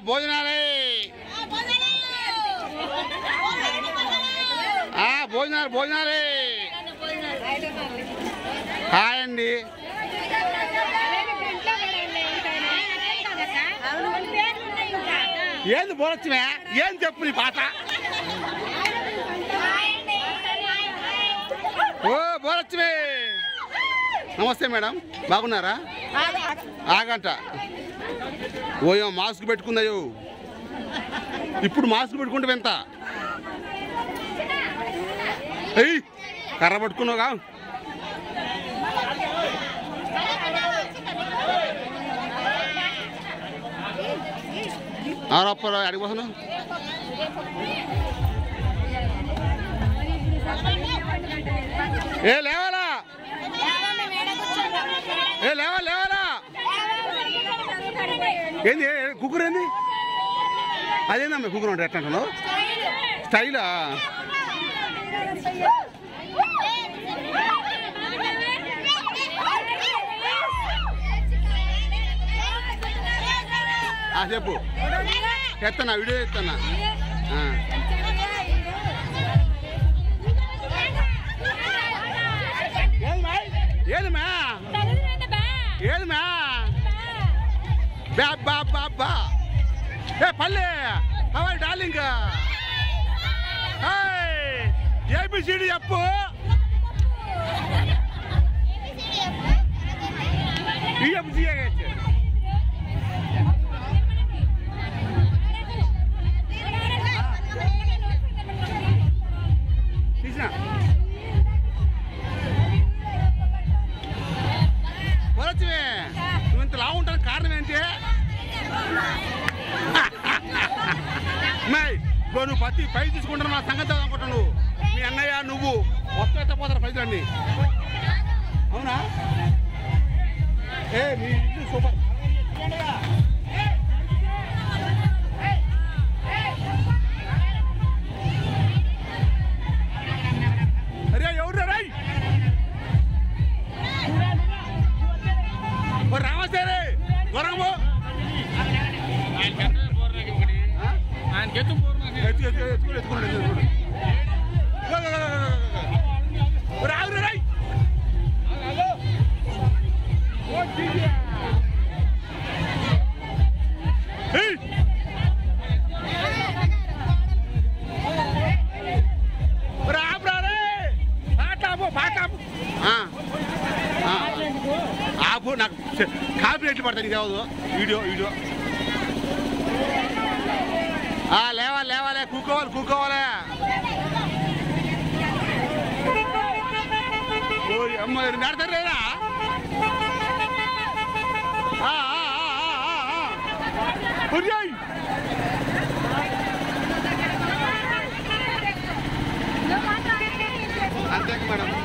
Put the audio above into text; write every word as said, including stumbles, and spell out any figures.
భోజనాలే భోజనాలు భోజనాలే హాయ్ అండి. ఏంది బోలొచ్చిమే ఏం చెప్పు నీ పాట. ఓ బోలొచ్చిమే. నమస్తే మేడం, బాగున్నారా? ఆగంట ఓయో మాస్క్ పెట్టుకుందయ్యో. ఇప్పుడు మాస్క్ పెట్టుకుంటే ఎంత అయ్యి కర్ర పట్టుకున్నావుగా. ఆరప్పలో అడిగిపోతున్నావు. ఏ లేవాలా ఏ లేవా లేవాలా ఏంది కుక్కర్ ఏంది అదేందమ్మా కుక్కర్ అంటే ఎట్లా అంటున్నావు? స్టైలా చెప్పు. ఎత్తనా వీడియో ఎత్తనా? ఏదమ్మా ఏదమ్మా బా బా బా బా ఏ పల్లె హవాయి డార్లింగ్ ఏబిసిడి చెప్పు. తీసినా వరచ్చివే నువ్వు ఇంత లావు ఉంటాను కారణం ఏంటి? నువ్వు పత్తి పై తీసుకుంటాను నా సంగతి అనుకుంటాను. నువ్వు మీ అన్నయ్య నువ్వు మొత్తం ఎత్తపోతారు పైసలన్నీ. అవునా? ఏ మీ ఇల్లు సూపర్. అరే ఎవరు రై రామసేరే గొరంబో రాదు రై ఆపు. నాకు కాపీ రేట్లు పడతాయి కావద్దు. వీడియో వీడియో లేవాలి లేవాలి కూకోవాలి కూకోవాలి. అమ్మ నడతారు లేదా? అంతే మేడం.